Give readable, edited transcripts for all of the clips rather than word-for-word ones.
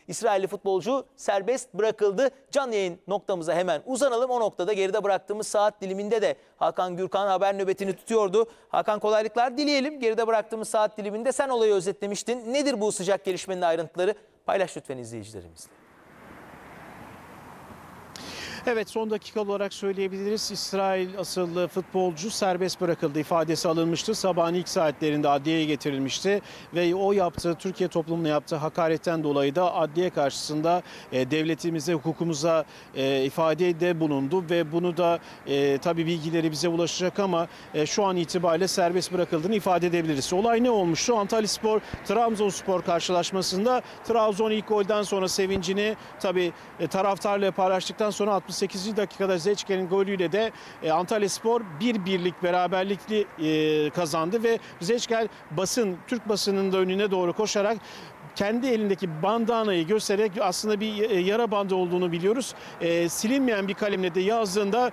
İsrailli futbolcu serbest bırakıldı. Canlı yayın noktamıza hemen uzanalım. O noktada geride bıraktığımız saat diliminde de Hakan Gürkan haber nöbetini tutuyordu. Hakan, kolaylıklar dileyelim. Geride bıraktığımız saat diliminde sen olayı özetlemiştin. Nedir bu sıcak gelişmenin ayrıntıları? Paylaş lütfen izleyicilerimizle. Evet, son dakika olarak söyleyebiliriz. İsrail asıllı futbolcu serbest bırakıldı. İfadesi alınmıştı. Sabahın ilk saatlerinde adliyeye getirilmişti. Ve o yaptığı, Türkiye toplumuna yaptığı hakaretten dolayı da adliye karşısında devletimize, hukukumuza ifadede bulundu. Ve bunu da tabii bilgileri bize ulaşacak ama şu an itibariyle serbest bırakıldığını ifade edebiliriz. Olay ne olmuştu? Antalyaspor, Trabzonspor karşılaşmasında Trabzon ilk golden sonra sevincini tabii taraftarla paylaştıktan sonra 68. dakikada Zecker'in golüyle de Antalyaspor 1-1'lik beraberlikli kazandı ve Zecker Türk basının da önüne doğru koşarak kendi elindeki bandanayı göstererek aslında bir yara bandı olduğunu biliyoruz. Silinmeyen bir kalemle de yazdığında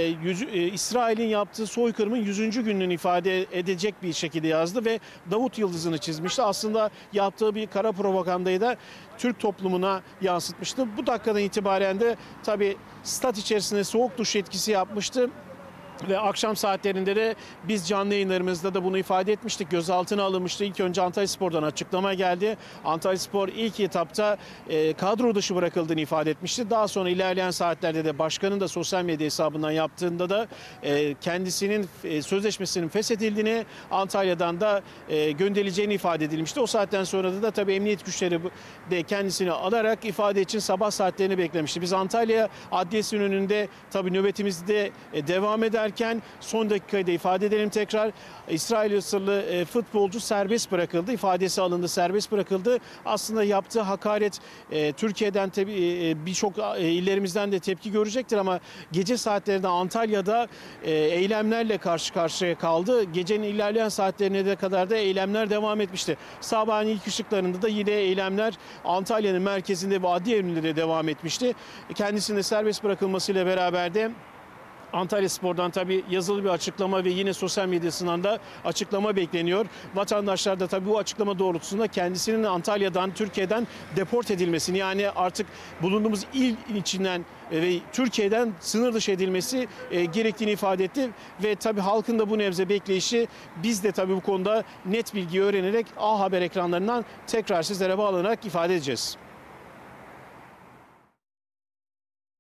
İsrail'in yaptığı soykırımın 100. gününü ifade edecek bir şekilde yazdı ve Davut Yıldızı'nı çizmişti. Aslında yaptığı bir kara propagandayı da Türk toplumuna yansıtmıştı. Bu dakikadan itibaren de tabii stat içerisinde soğuk duş etkisi yapmıştı. Ve akşam saatlerinde de biz canlı yayınlarımızda da bunu ifade etmiştik. Gözaltına alınmıştı. İlk önce Antalyaspor'dan açıklama geldi. Antalyaspor ilk etapta kadro dışı bırakıldığını ifade etmişti. Daha sonra ilerleyen saatlerde de başkanın da sosyal medya hesabından yaptığında da kendisinin sözleşmesinin feshedildiğini, Antalya'dan da gönderileceğini ifade edilmişti. O saatten sonra da tabii emniyet güçleri de kendisini alarak ifade için sabah saatlerini beklemişti. Biz Antalya Adliyesi'nin önünde tabii nöbetimizde devam ederken son dakikayı da ifade edelim tekrar. İsrail asıllı futbolcu serbest bırakıldı. İfadesi alındı, serbest bırakıldı. Aslında yaptığı hakaret Türkiye'den birçok illerimizden de tepki görecektir ama gece saatlerinde Antalya'da eylemlerle karşı karşıya kaldı. Gecenin ilerleyen saatlerine de kadar da eylemler devam etmişti. Sabahın ilk ışıklarında da yine eylemler Antalya'nın merkezinde ve adliye önünde de devam etmişti. Kendisinin de serbest bırakılmasıyla beraber de Antalyaspor'dan tabii yazılı bir açıklama ve yine sosyal medyasından da açıklama bekleniyor. Vatandaşlar da tabii bu açıklama doğrultusunda kendisinin Antalya'dan, Türkiye'den deport edilmesini, yani artık bulunduğumuz il içinden ve Türkiye'den sınır dışı edilmesi gerektiğini ifade etti. Ve tabii halkın da bu nebze bekleyişi, biz de tabii bu konuda net bilgi öğrenerek A Haber ekranlarından tekrar sizlere bağlanarak ifade edeceğiz.